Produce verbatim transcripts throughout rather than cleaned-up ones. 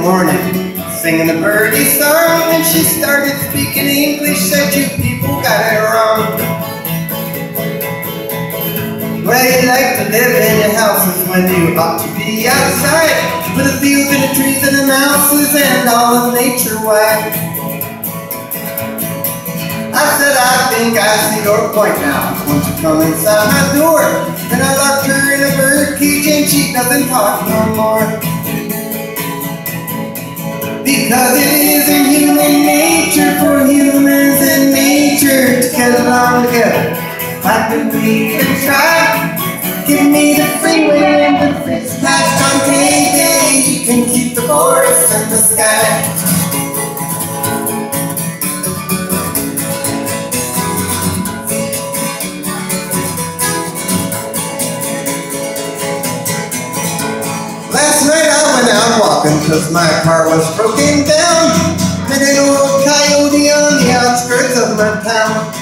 the morning, singing a birdie song, and she started speaking English. Said, you people got it wrong. Well, you like to live in your houses when you ought to be outside, with the fields and the trees and the mouses and all of nature wide. I said, I think I see your point now. Won't you come inside my door? And I locked her in a bird cage and she doesn't talk no more. Because it isn't human nature for humans and nature to get along together. Why do we even try? Give me the freeway and the fixed patch on payday. You can keep the forest and the sky. Last night I went out walking cause my car was broken down. Met an old coyote on the outskirts of my town.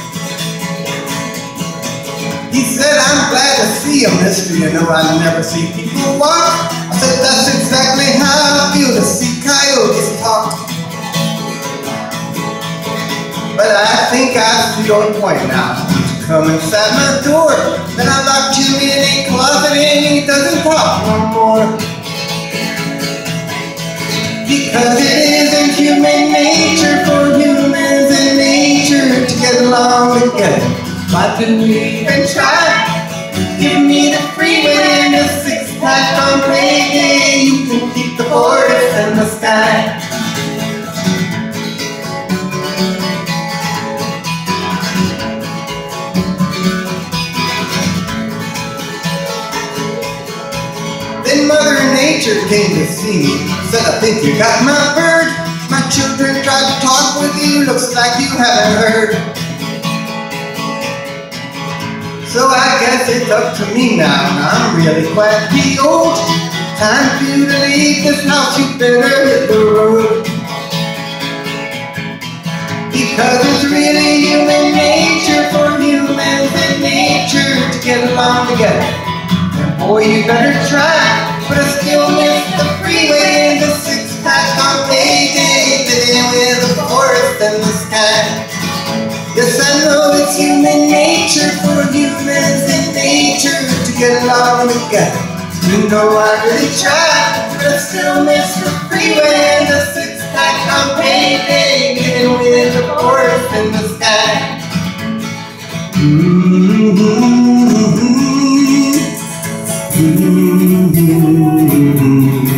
He said, I'm glad to see you, mister. You know I never see people walk. I said, that's exactly how I feel to see coyotes talk. But I think I see your point now. You come inside my door, then I locked you in a closet and he doesn't talk no more. Because it isn't human nature for humans and nature to get along together. Why didn't we even try? Give me the freeway and the six-pack on payday. You can keep the forest and the sky. Then Mother Nature came to see me. Said, I think you got my bird. My children tried to talk with you. Looks like you haven't heard. So I guess it's up to me now. I'm really quite the old. Time for you to leave this house. You better hit the road. Because it's really human nature for humans and nature to get along together. And boy, you better try. But I still miss the freeway and the six-pack on payday, living with the forest and the sky. Yes, I know it's human nature for humans and nature to get along together. You know I really try, but I still miss the freeway and the six-pack on payday, living with the forest and the sky. Mm-hmm. Mm-hmm.